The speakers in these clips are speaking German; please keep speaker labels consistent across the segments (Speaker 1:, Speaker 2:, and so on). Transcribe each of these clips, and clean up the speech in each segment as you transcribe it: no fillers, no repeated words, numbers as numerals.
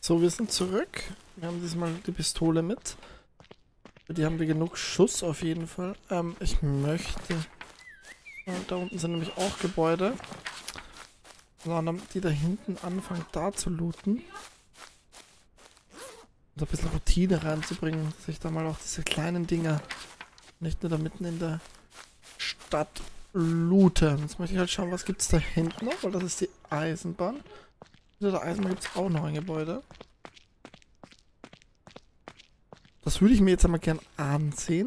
Speaker 1: So, wir sind zurück. Wir haben diesmal die Pistole mit. Für die haben wir genug Schuss auf jeden Fall. Ich möchte... Da unten sind nämlich auch Gebäude. Sondern die da hinten anfangen da zu looten. Und ein bisschen Routine reinzubringen, dass ich da mal auch diese kleinen Dinger nicht nur da mitten in der Stadt loote. Jetzt möchte ich halt schauen, was gibt es da hinten noch, weil das ist die Eisenbahn. Hinter der Eisenbahn gibt es auch noch ein Gebäude. Das würde ich mir jetzt einmal gern ansehen.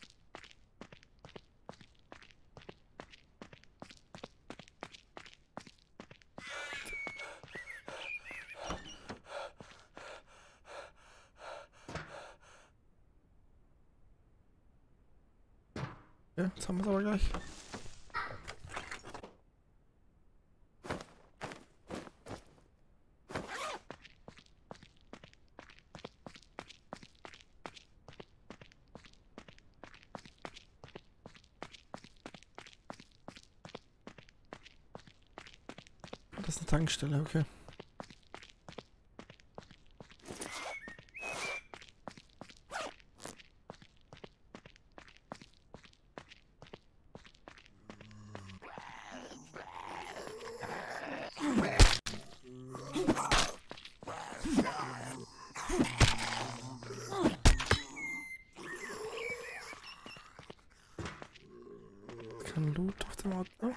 Speaker 1: Ja, jetzt haben wir es aber gleich. Das ist eine Tankstelle, okay. Kein Loot auf dem Auto.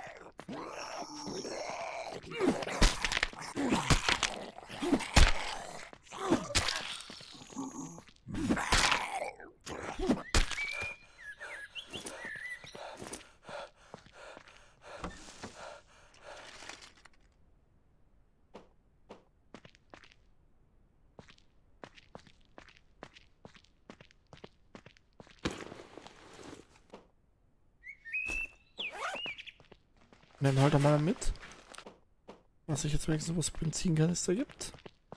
Speaker 1: Nehmen wir halt mal mit. Was ich jetzt wenigstens was Benzinkanister gibt.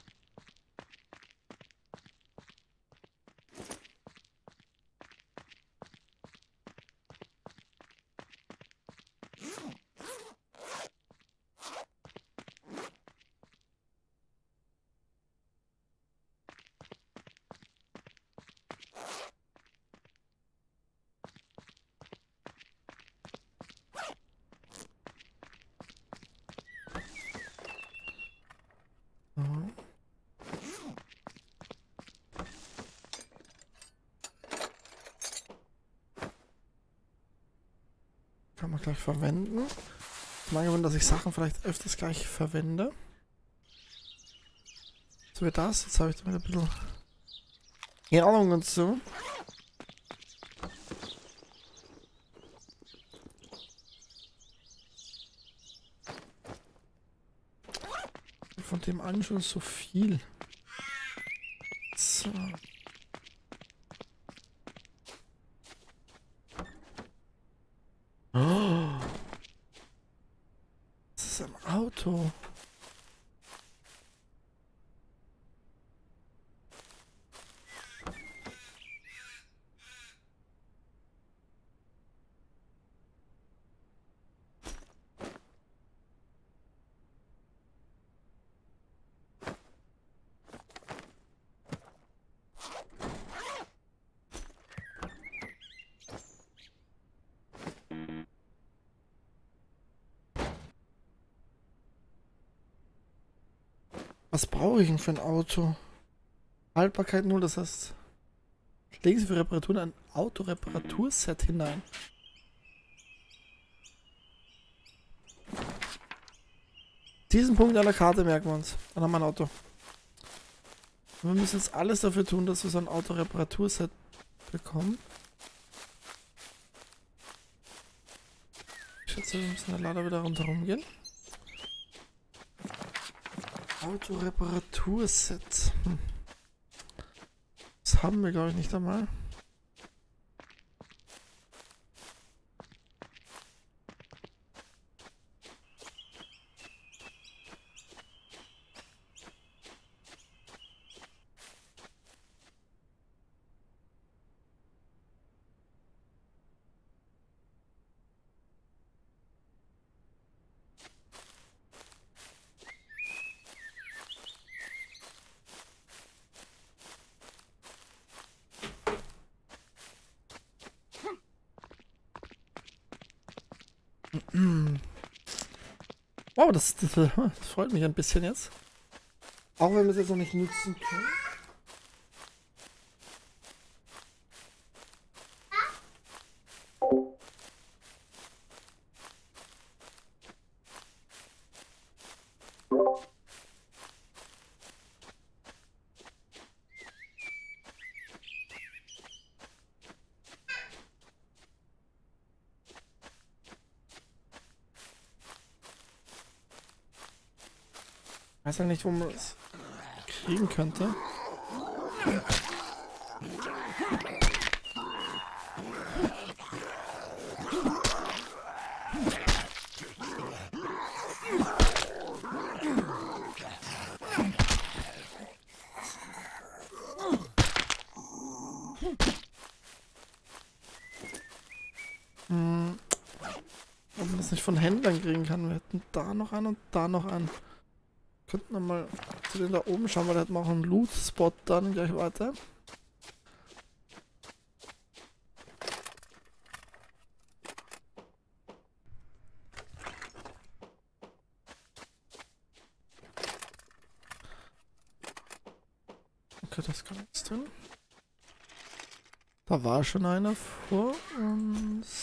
Speaker 1: Mhm. Kann man gleich verwenden. Ich mag gewöhnen, dass ich Sachen vielleicht öfters gleich verwende. So wie das. Jetzt habe ich damit ein bisschen Erdung und so. Von dem allen schon so viel. So. Oh, das ist ein Auto. Was brauche ich denn für ein Auto? Haltbarkeit 0, das heißt, legen Sie für Reparaturen ein Autoreparaturset hinein. Diesen Punkt an der Karte merken wir uns. Dann haben wir ein Auto. Wir müssen jetzt alles dafür tun, dass wir so ein Autoreparaturset bekommen. Ich schätze, wir müssen dann leider wieder rundherum gehen. Autoreparaturset. Das haben wir, glaube ich, nicht einmal. Wow, das freut mich ein bisschen jetzt. Auch wenn wir es jetzt noch nicht nutzen können. Ich weiß ja nicht, wo man es kriegen könnte. Ob man das nicht von Händlern kriegen kann. Wir hätten da noch einen und da noch einen. Könnten wir mal zu den da oben schauen, weil da hat man auch einen Loot-Spot dann gleich weiter. Okay, das kann nichts drin. Da war schon einer vor uns.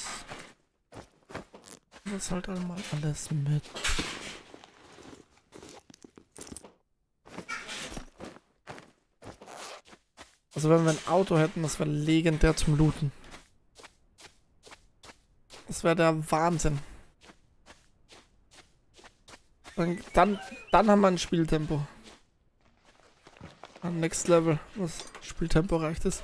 Speaker 1: Das halt einmal alles mit. Also wenn wir ein Auto hätten, das wäre legendär zum Looten. Das wäre der Wahnsinn. Dann haben wir ein Spieltempo. Ein Next Level, was Spieltempo reicht ist.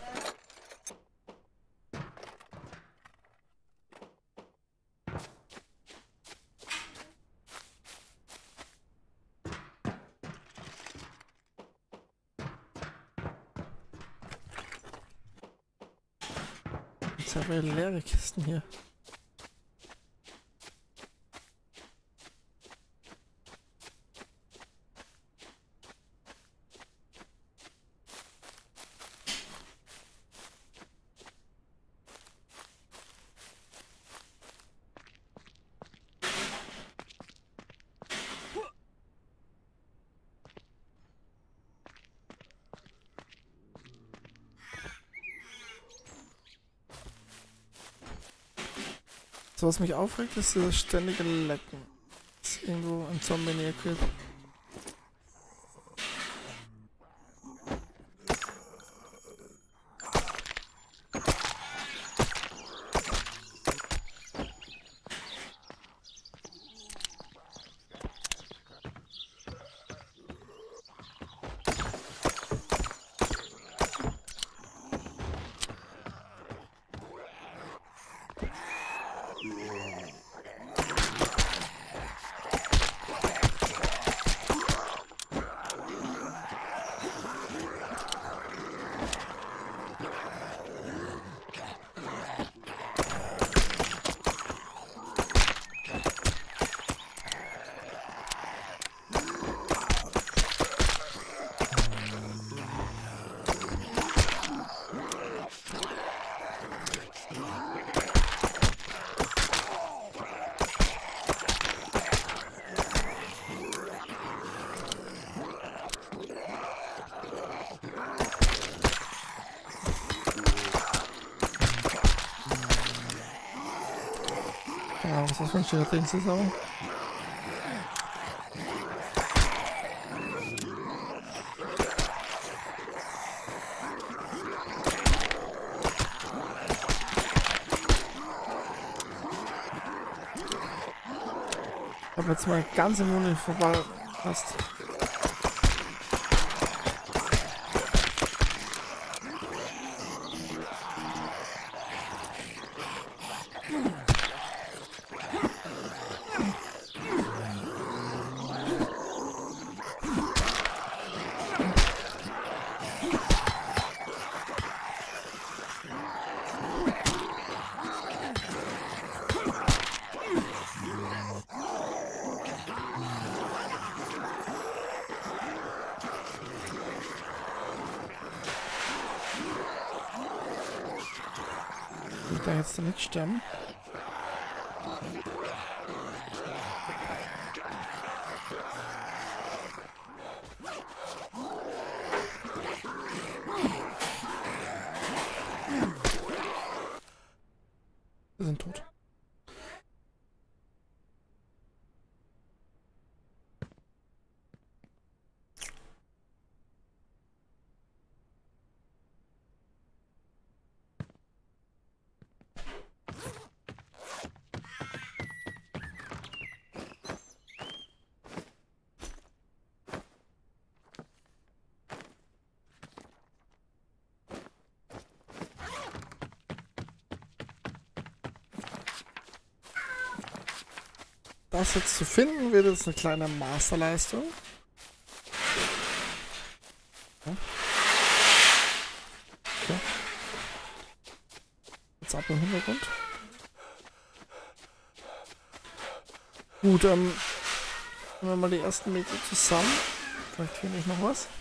Speaker 1: Jetzt haben wir leere Kisten hier. So, was mich aufregt, ist das ständige Lecken. Das irgendwo ein Zombie näher wird. Ja, was das für ein schöner Ding ist, aber. Ich habe jetzt mal ganz im Mund vorbei fast. Da jetzt damit sterben. Wir sind tot. Das jetzt zu finden, wird jetzt eine kleine Masterleistung. Ja. Okay. Jetzt ab im Hintergrund. Gut, nehmen wir mal die ersten Meter zusammen. Vielleicht finde ich noch was.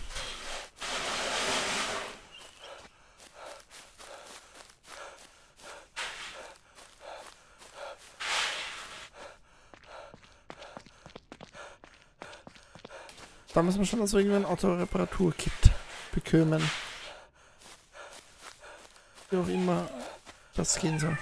Speaker 1: Da müssen wir schon, dass wir irgendwie ein Autoreparatur-Kit bekommen. Wie auch immer das gehen soll.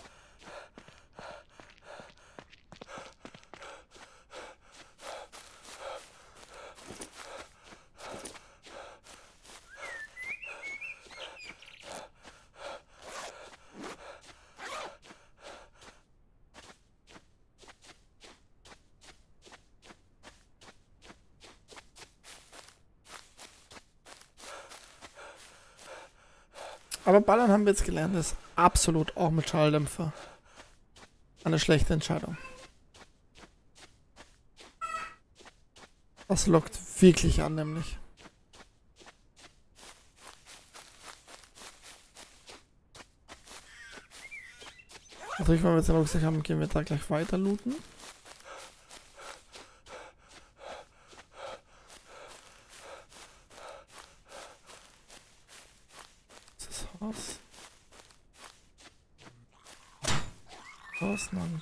Speaker 1: Aber Ballern haben wir jetzt gelernt, ist absolut auch mit Schalldämpfer eine schlechte Entscheidung. Das lockt wirklich an, nämlich. Natürlich, wenn wir jetzt den Rucksack haben, gehen wir da gleich weiter looten. Was? Was? Nein.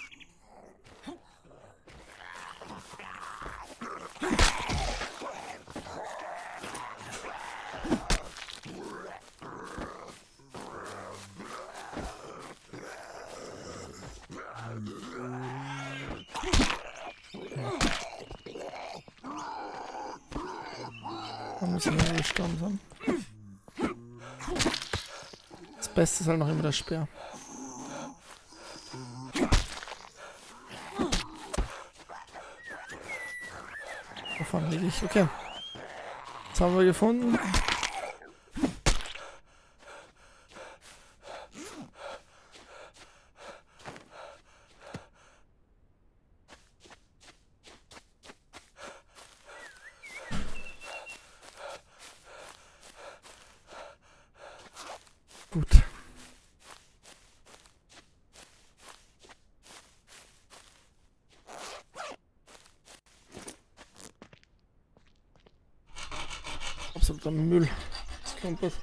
Speaker 1: Da müssen wir gestorben sein. Das Beste ist halt noch immer der Speer. Wovon liege ich? Okay. Das haben wir gefunden. Gut. Absoluter Müll. Das kommt was.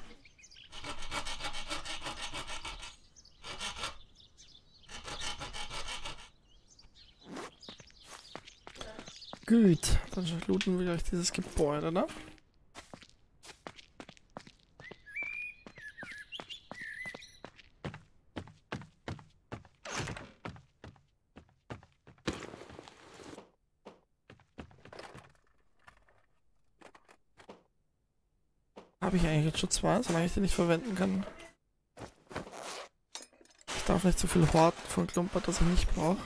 Speaker 1: Gut, dann looten wir gleich dieses Gebäude, ne? Habe ich eigentlich jetzt schon zwei, solange ich den nicht verwenden kann. Ich darf nicht zu viel horten von Klumpert, das ich nicht brauche.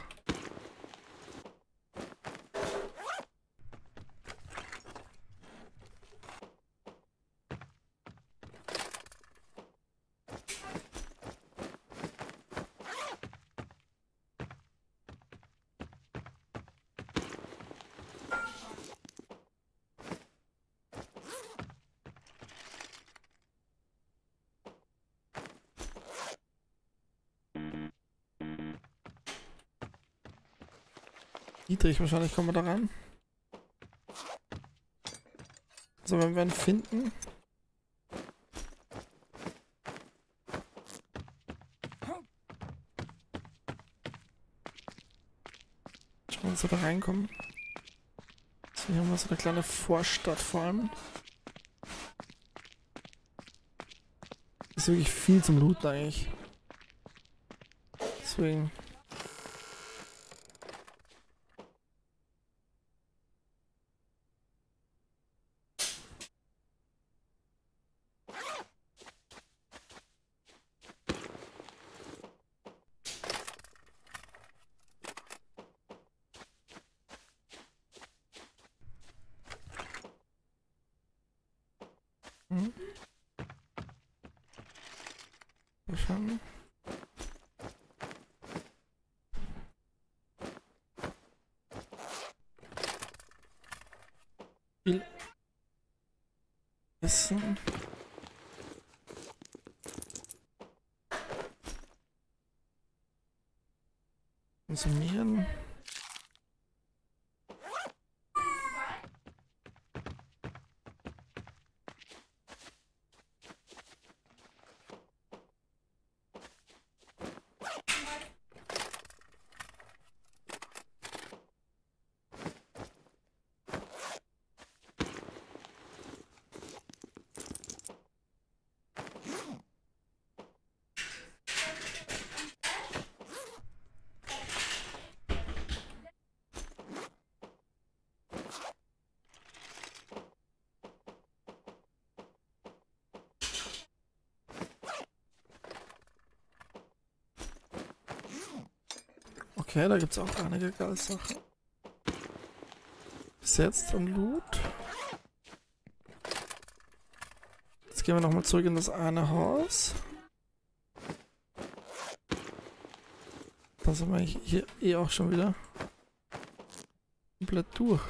Speaker 1: Dietrich, wahrscheinlich kommen wir da ran. So, wenn wir ihn finden. Schauen wir, dass wir da reinkommen. So. Hier haben wir so eine kleine Vorstadt vor allem. Ist wirklich viel zum Looten eigentlich. Deswegen. Schon. Viel Essen. Konsumieren. Okay, da gibt es auch einige geile Sachen. Bis jetzt an Loot. Jetzt gehen wir nochmal zurück in das eine Haus. Da sind wir hier eh auch schon wieder komplett durch.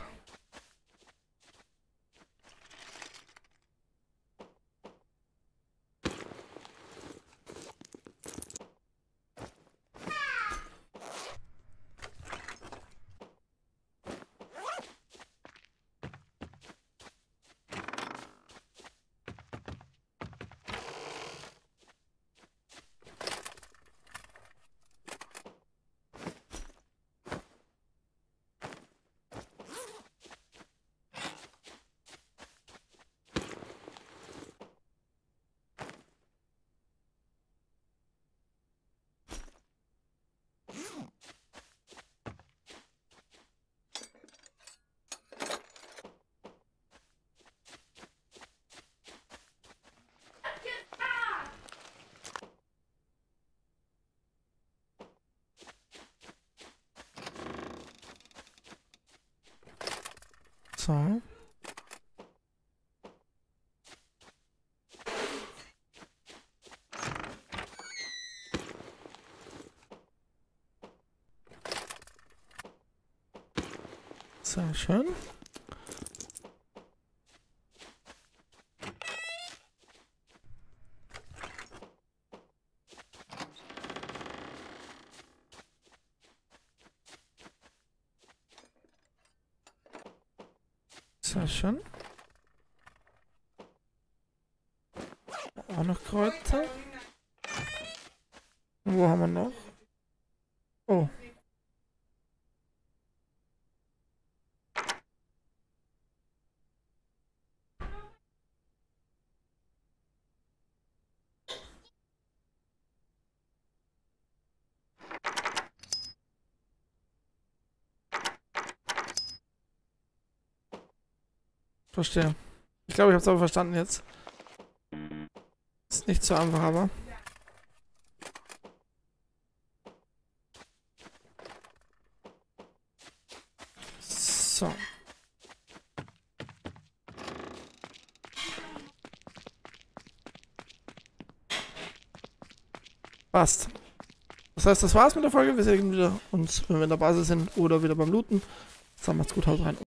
Speaker 1: So. Sehr schön. Sehr schön. Auch noch Kräuter. Wo haben wir noch? Oh. Verstehe. Ich glaube, ich habe es aber verstanden jetzt. Ist nicht so einfach, aber. So. Passt. Das heißt, das war's mit der Folge. Wir sehen wieder uns, wenn wir in der Basis sind oder wieder beim Looten. Dann macht's gut, haut rein.